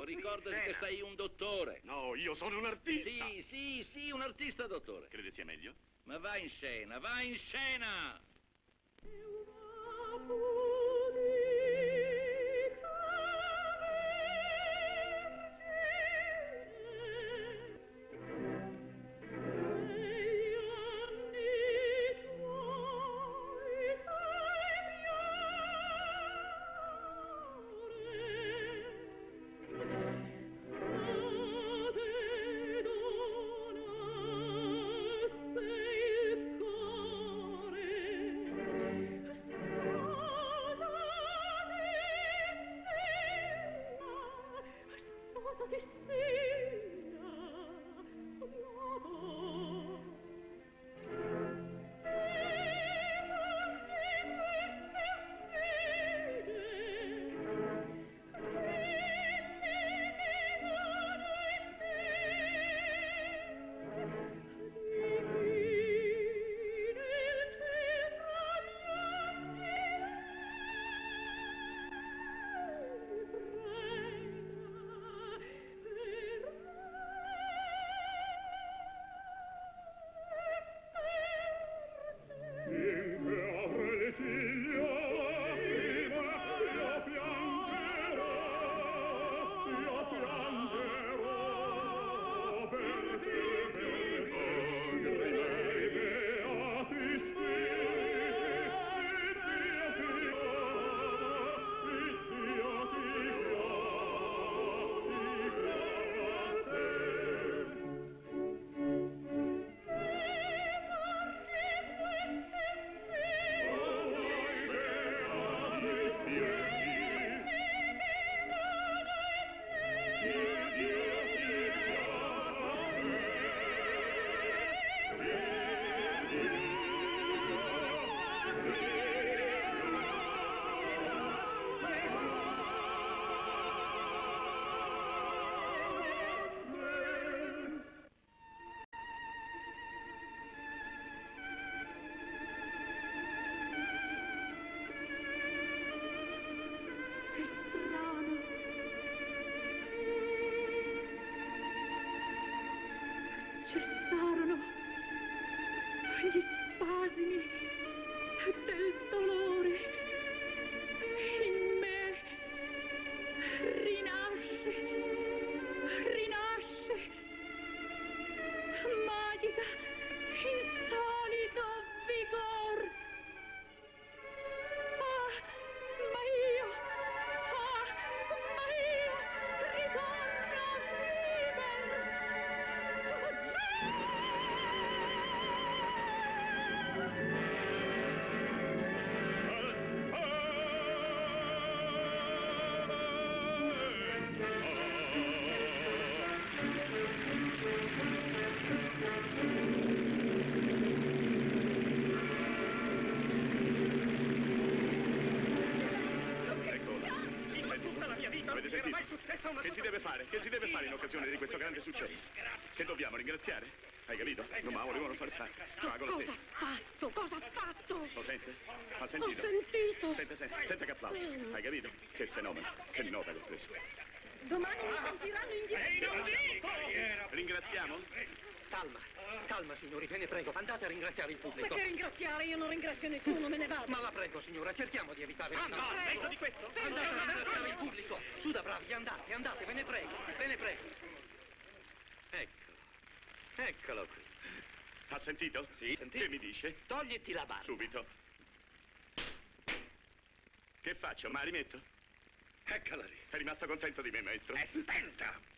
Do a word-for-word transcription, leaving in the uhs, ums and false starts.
ricordati che sei un dottore. No, io sono un artista. Sì, sì, sì, un artista, dottore. Crede sia meglio? Ma vai in scena, vai in scena! Che si deve fare? Che si deve fare in occasione di questo grande successo? Che dobbiamo ringraziare? Hai capito? Non me la volevano far fare. Cosa ha fatto? Cosa ha fatto? Lo sente? Ha sentito? Ho sentito. Sente, sente, sente che applauso. Hai capito? Che fenomeno. Che nota che ho preso. Domani mi sentiranno in diretta. Ringraziamo? Calma, calma signori, ve ne prego, andate a ringraziare il pubblico. Ma che ringraziare? Io non ringrazio nessuno, me ne vado. Ma la prego signora, cerchiamo di evitare... Ah, no, ecco di questo. Andate a ringraziare il pubblico. Su da bravi, andate, andate, ve ne prego, ve ne prego. Eccolo, eccolo qui. Ha sentito? Sì, sentito. Che mi dice? Togliti la barba. Subito. Che faccio? Ma la rimetto? Eccola lì. È rimasto contento di me, maestro? È spenta.